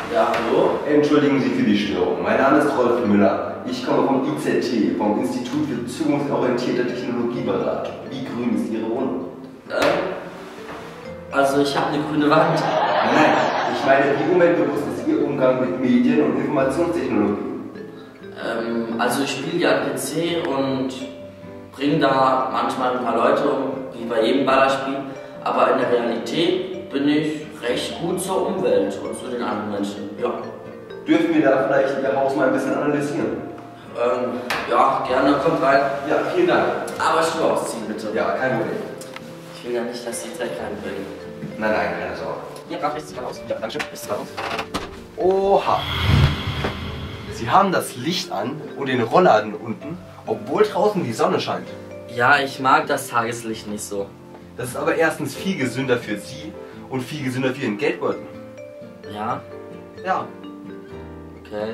Ja, hallo? Entschuldigen Sie für die Störung. Mein Name ist Rolf Müller. Ich komme vom IZT, vom Institut für zukunftsorientierte Technologieberatung. Wie grün ist Ihre Wohnung? Also ich habe eine grüne Wand. Nein, ich meine, wie umweltbewusst ist Ihr Umgang mit Medien und Informationstechnologie? Also ich spiele ja PC und bringe da manchmal ein paar Leute um, wie bei jedem Ballerspiel. Aber in der Realität bin ich recht gut zur Umwelt und zu den anderen Menschen, ja. Dürfen wir da vielleicht Ihr Haus mal ein bisschen analysieren? Ja, gerne, kommt rein. Ja, vielen Dank. Aber Schuhe ausziehen, bitte. Ja, kein Problem. Ich will ja nicht, dass Sie Dreck reinbringen. Nein, nein, keine Sorge. Hier, gerade ist es raus. Ja, danke schön. Ist es raus. Oha! Sie haben das Licht an und den Rollladen unten, obwohl draußen die Sonne scheint. Ja, ich mag das Tageslicht nicht so. Das ist aber erstens viel gesünder für Sie und viel gesünder für Ihren Geldbeutel. Ja? Ja. Okay.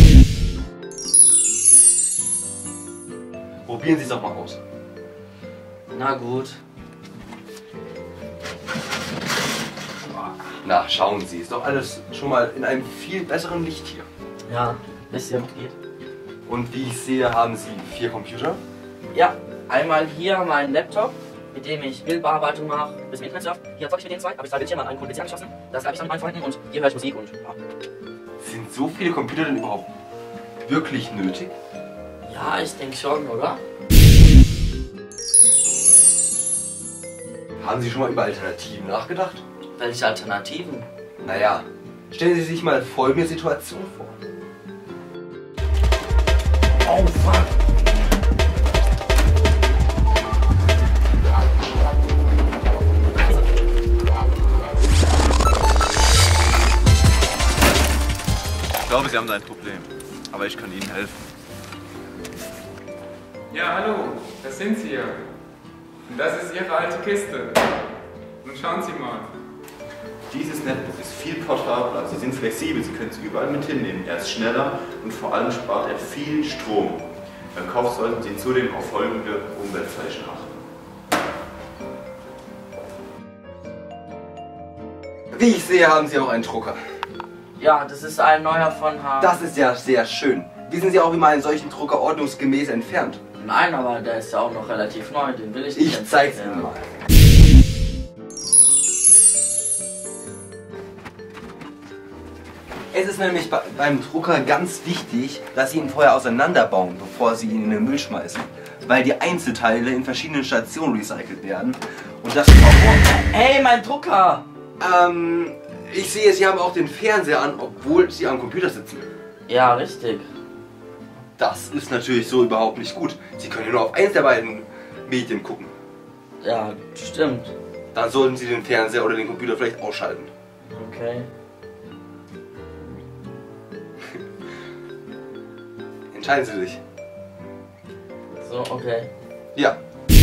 Probieren Sie es doch mal aus. Na gut. Na, schauen Sie, ist doch alles schon mal in einem viel besseren Licht hier. Ja, bisschen geht. Und wie ich sehe, haben Sie 4 Computer. Ja, einmal hier mein Laptop, mit dem ich Bildbearbeitung mache, bis im Internet surfe. Hier zocke ich mit den zwei, habe ich 2 Bildschirme an einen coolen PC angeschlossen. Das habe ich dann mit meinen Freunden und hier höre ich Musik und ja. Sind so viele Computer denn überhaupt wirklich nötig? Ja, ich denke schon, oder? Haben Sie schon mal über Alternativen nachgedacht? Welche Alternativen? Naja, stellen Sie sich mal folgende Situation vor. Oh fuck! Ich glaube, Sie haben da ein Problem, aber ich kann Ihnen helfen. Ja, hallo, das sind Sie ja. Und das ist Ihre alte Kiste. Und schauen Sie mal. Dieses Netbook ist viel portabler, Sie sind flexibel, Sie können es überall mit hinnehmen. Er ist schneller und vor allem spart er viel Strom. Beim Kauf sollten Sie zudem auf folgende Umweltzeichen achten. Wie ich sehe, haben Sie auch einen Drucker. Ja, das ist ein neuer von H. Das ist ja sehr schön. Wissen Sie auch, wie man einen solchen Drucker ordnungsgemäß entfernt? Nein, aber der ist ja auch noch relativ neu, den will ich nicht. Ich zeig's Ihnen mal. Es ist nämlich beim Drucker ganz wichtig, dass Sie ihn vorher auseinanderbauen, bevor Sie ihn in den Müll schmeißen. Weil die Einzelteile in verschiedenen Stationen recycelt werden. Und das ist auch... Hey, mein Drucker! Ich sehe, Sie haben auch den Fernseher an, obwohl Sie am Computer sitzen. Ja, richtig. Das ist natürlich so überhaupt nicht gut. Sie können ja nur auf eins der beiden Medien gucken. Ja, stimmt. Dann sollten Sie den Fernseher oder den Computer vielleicht ausschalten. Okay. Entscheiden Sie sich. So, okay. Ja.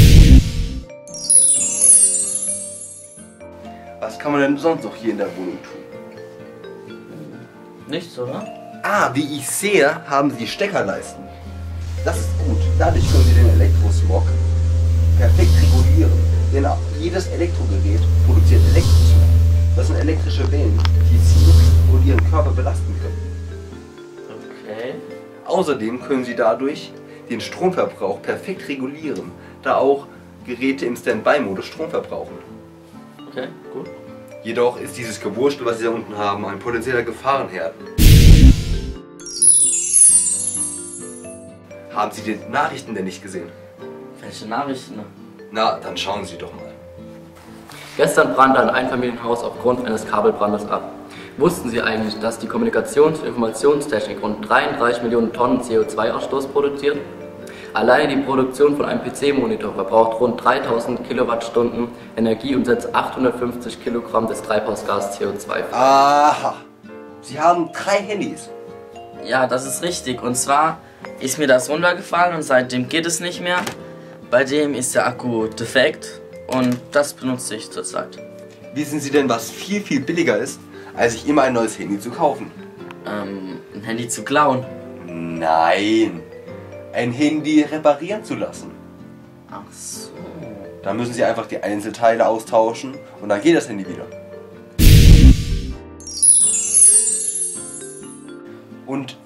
Was kann man denn sonst noch hier in der Wohnung tun? Nichts, oder? Ah, wie ich sehe, haben Sie Steckerleisten. Das ist gut. Dadurch können Sie den Elektrosmog perfekt regulieren. Denn jedes Elektrogerät produziert Elektrosmog. Das sind elektrische Wellen, die Sie und Ihren Körper belasten können. Okay. Außerdem können Sie dadurch den Stromverbrauch perfekt regulieren, da auch Geräte im Standby-Modus Strom verbrauchen. Okay, gut. Jedoch ist dieses Gewurstel, was Sie da unten haben, ein potenzieller Gefahrenherd. Haben Sie die Nachrichten denn nicht gesehen? Welche Nachrichten? Na, dann schauen Sie doch mal. Gestern brannte ein Einfamilienhaus aufgrund eines Kabelbrandes ab. Wussten Sie eigentlich, dass die Kommunikations- und Informationstechnik rund 33 Millionen Tonnen CO2-Ausstoß produziert? Alleine die Produktion von einem PC-Monitor verbraucht rund 3000 Kilowattstunden Energie und setzt 850 Kilogramm des Treibhausgas CO2 frei. Aha! Sie haben 3 Handys. Ja, das ist richtig. Und zwar ist mir das runtergefallen und seitdem geht es nicht mehr. Bei dem ist der Akku defekt und das benutze ich zurzeit. Wissen Sie denn, was viel, viel billiger ist, als sich immer ein neues Handy zu kaufen? Ein Handy zu klauen. Nein! Ein Handy reparieren zu lassen. Ach so. Da müssen Sie einfach die Einzelteile austauschen und dann geht das Handy wieder.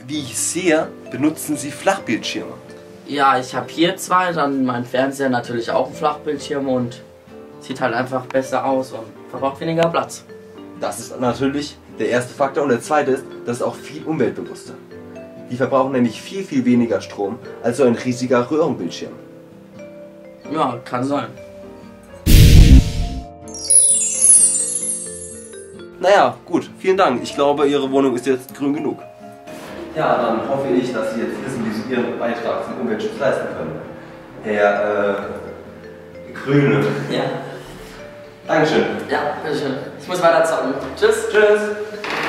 Wie ich sehe, benutzen Sie Flachbildschirme. Ja, ich habe hier zwei, dann mein Fernseher natürlich auch einen Flachbildschirm und sieht halt einfach besser aus und verbraucht weniger Platz. Das ist natürlich der erste Faktor und der zweite ist, das ist auch viel umweltbewusster. Die verbrauchen nämlich viel, viel weniger Strom als so ein riesiger Röhrenbildschirm. Ja, kann sein. Naja, gut, vielen Dank. Ich glaube, Ihre Wohnung ist jetzt grün genug. Ja, dann hoffe ich, dass Sie jetzt wissen, wie Sie Ihren Beitrag für den Umweltschutz leisten können. Herr Grüne. Ja. Dankeschön. Ja, bitteschön. Ich muss weiter zocken. Tschüss. Tschüss.